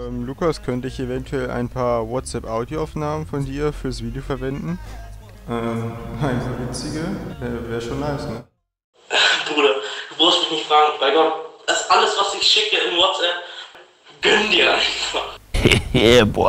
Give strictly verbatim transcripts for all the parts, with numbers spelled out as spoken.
Ähm, Lukas, könnte ich eventuell ein paar WhatsApp-Audioaufnahmen von dir fürs Video verwenden? Ähm, nein, so witzige, wäre wär schon nice, ne? Bruder, du brauchst mich nicht fragen, bei Gott, das ist alles, was ich schicke in WhatsApp, gönn dir einfach. Yeah, boy.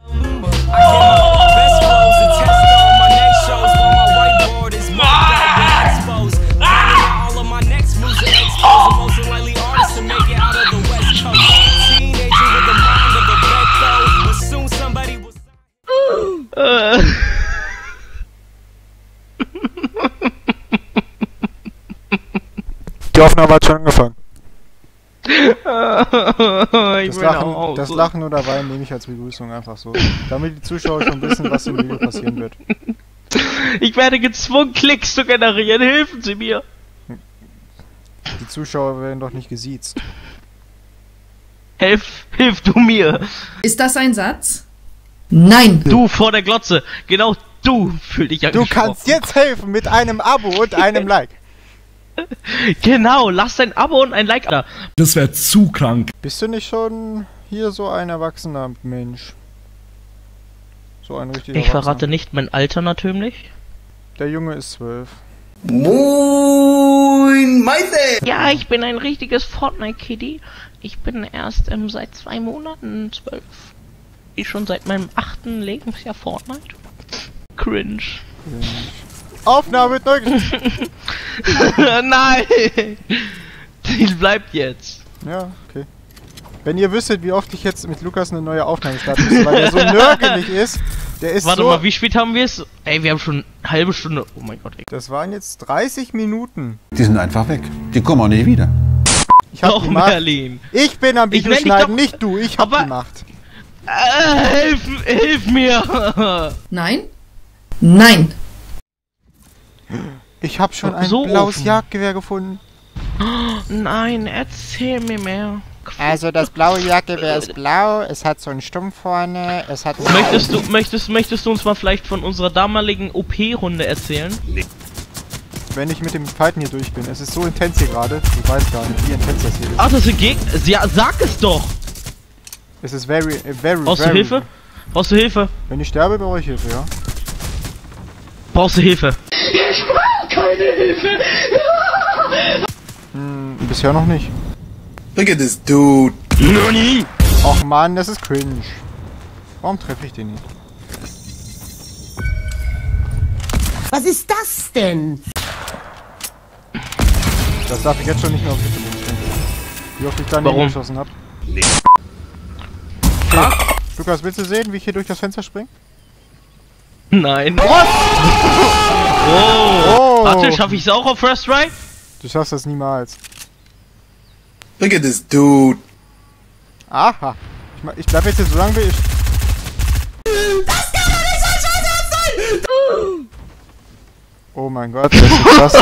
Die Aufnahme hat schon angefangen. ich Das Lachen, das Lachen oder Weinen nehme ich als Begrüßung einfach so. Damit die Zuschauer schon wissen, was im Video passieren wird. Ich werde gezwungen, Klicks zu generieren. Helfen Sie mir. Die Zuschauer werden doch nicht gesiezt. Hilf, hilf du mir. Ist das ein Satz? Nein. Du vor der Glotze. Genau du fühl dich angesprochen. Du kannst jetzt helfen mit einem Abo und einem Like. Genau, lass ein Abo und ein Like da. Das wäre zu krank. Bist du nicht schon hier so ein erwachsener Mensch? So ein richtiger Ich verrate Erwachsener. nicht mein Alter natürlich. Der Junge ist zwölf. Moin, Meise! Ja, ich bin ein richtiges Fortnite-Kitty. Ich bin erst ähm, seit zwei Monaten zwölf. Ich schon seit meinem achten Lebensjahr Fortnite. Cringe. Aufnahme wird neu Nein! Die bleibt jetzt. Ja, okay. Wenn ihr wüsstet, wie oft ich jetzt mit Lukas eine neue Aufnahme starten muss, weil der so nörgelig ist, der ist Warte so... mal, wie spät haben wir es? Ey, wir haben schon eine halbe Stunde. Oh mein Gott, ey. Das waren jetzt dreißig Minuten. Die sind einfach weg. Die kommen auch nicht wieder. Ich hab Doch, die Macht. Merlin. Ich bin am Ich nenn dich Videoschneiden, doch- nicht du. Ich hab Aber- die Macht. Äh, hilf, hilf mir! Nein? Nein. Ich hab schon ein So blaues offen. Jagdgewehr gefunden. Nein, erzähl mir mehr. Also das blaue Jagdgewehr ist blau, es hat so einen Stumpf vorne, es hat... Möchtest du, möchtest, möchtest du uns mal vielleicht von unserer damaligen O P-Runde erzählen? Wenn ich mit dem Fighten hier durch bin, es ist so intens hier gerade, ich weiß gar nicht, wie intens das hier ist. Ach, das sind Gegner. Ja, sag es doch! Es ist very, äh, very, Brauchst du very... Hilfe? Brauchst du Hilfe? Wenn ich sterbe, brauche ich Hilfe, ja. Brauchst du Hilfe? Ich brauch keine Hilfe! Hm, bisher noch nicht. Look at this dude. Nani? Och man, das ist cringe. Warum treffe ich den nicht? Was ist das denn? Das darf ich jetzt schon nicht mehr auf YouTube umstellen. Wie oft ich da Warum? geschossen hab. Nee. Lukas, willst du sehen, wie ich hier durch das Fenster springe? Nein. Was? Oh. Oh. Warte, schaffe ich es auch auf First Try? Du schaffst das niemals. Look at this dude. Aha. Ich, ma- ich bleib jetzt hier so lange wie ich... Oh mein Gott, das ist krass.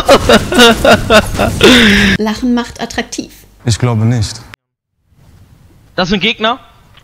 Lachen macht attraktiv. Ich glaube nicht. Das sind Gegner.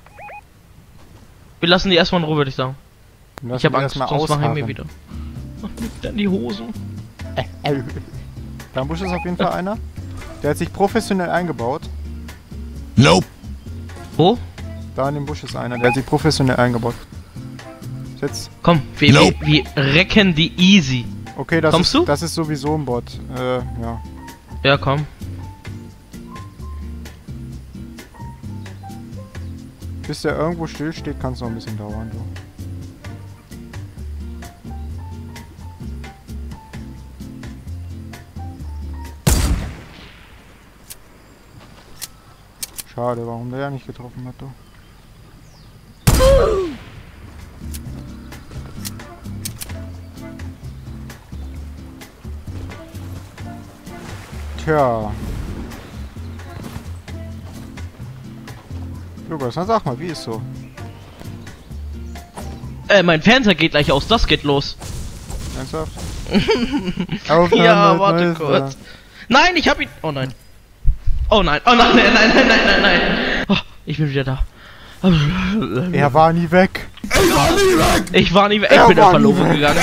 Wir lassen die erstmal in Ruhe, würde ich sagen. Lass Ich habe mich Angst, erst sonst mal machen wir ausharren. wieder. Mach mir dann die Hosen. Da im Busch ist auf jeden Fall einer. Der hat sich professionell eingebaut. Nope. Wo? Da in dem Busch ist einer, der hat sich professionell eingebaut. Jetzt. Komm, wir, Nope. wir, wir recken die easy. Okay, das Kommst ist, du? das ist sowieso ein Bot. Äh, ja. Ja, komm. Bis der irgendwo still steht, kann es noch ein bisschen dauern. Du. Schade, warum der ja nicht getroffen hat, du. Tja. Lukas, dann sag mal, wie ist so? Äh, mein Fernseher geht gleich aus, das geht los. Ernsthaft? Ja, warte kurz. Nein, ich hab ihn. Oh nein. Oh nein, oh nein, nein, nein, nein, nein, nein, nein. Oh, ich bin wieder da. Er war nie weg. Ich war nie weg. Er Ich bin war einfach nie verloren weg. gegangen.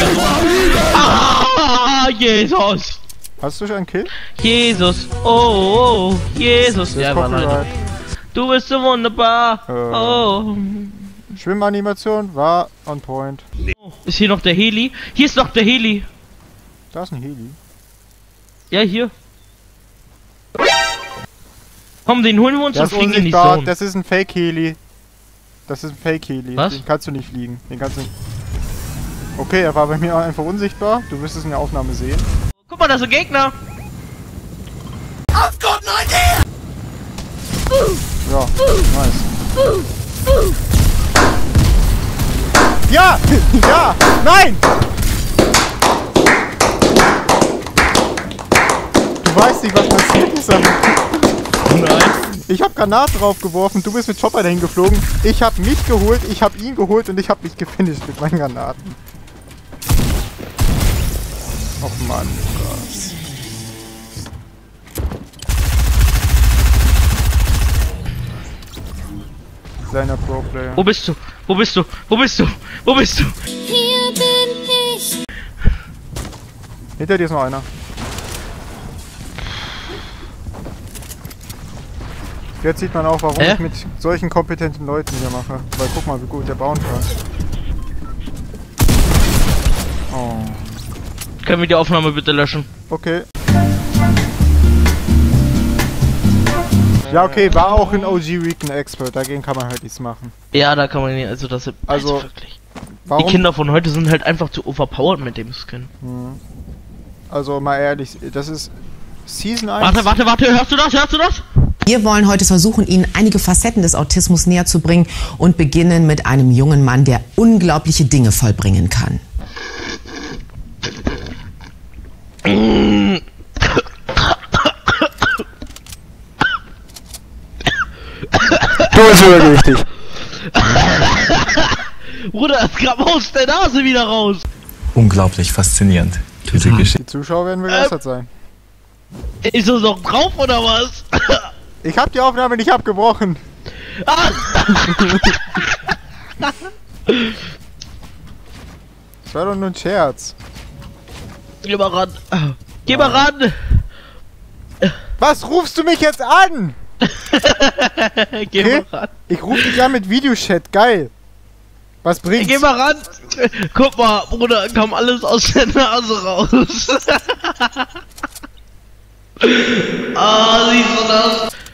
Ah, Jesus. Hast du schon einen Kill? Jesus. Oh, oh, Jesus. Das Ja, ist war leider. Copyright. Du bist so wunderbar. Äh. Oh. Schwimmanimation war on point. Ist hier noch der Heli? Hier ist noch der Heli. Da ist ein Heli. Ja, hier. Komm, den holen wir uns Das und ist fliegen in die unsichtbar. Zone. Das ist ein Fake-Heli. Das ist ein Fake-Heli. Was? Den kannst du nicht fliegen. Den kannst du nicht... Okay, er war bei mir einfach unsichtbar. Du wirst es in der Aufnahme sehen. Guck mal, da ist ein Gegner. I've got an idea! Ja, nice. Ja! Ja! Nein! Du weißt nicht, was passiert ist. Nein. Ich hab Granaten draufgeworfen, du bist mit Chopper dahin geflogen. Ich hab mich geholt, ich hab ihn geholt und ich hab mich gefinisht mit meinen Granaten. Och Mann, Lukas. Kleiner Pro-Player. Wo bist du? Wo bist du? Wo bist du? Wo bist du? Hier bin ich. Hinter dir ist noch einer. Jetzt sieht man auch, warum Hä? ich mit solchen kompetenten Leuten hier mache. Weil guck mal, wie gut der bauen kann. Oh. Können wir die Aufnahme bitte löschen? Okay. Ja, okay, war auch ein O G Recon Expert, dagegen kann man halt nichts machen. Ja, da kann man nicht, also das ist Also, also wirklich. Warum? Die Kinder von heute sind halt einfach zu overpowered mit dem Skin. Hm. Also mal ehrlich, das ist Season eins. Warte, warte, warte, hörst du das? Hörst du das? Wir wollen heute versuchen, Ihnen einige Facetten des Autismus näher zu bringen und beginnen mit einem jungen Mann, der unglaubliche Dinge vollbringen kann. Du bist übergewichtig. Bruder, es kam aus der Nase wieder raus. Unglaublich faszinierend, diese Geschichte. Die Zuschauer werden begeistert sein. Ist es noch drauf oder was? Ich hab die Aufnahme nicht abgebrochen. Das war doch nur ein Scherz. Geh mal ran. Geh mal ran. Was rufst du mich jetzt an? Geh Okay? mal ran. Ich ruf dich an mit Videochat, geil. Was bringt's? Geh mal ran. Guck mal, Bruder, kam alles aus der Nase raus. Ah, siehst du das?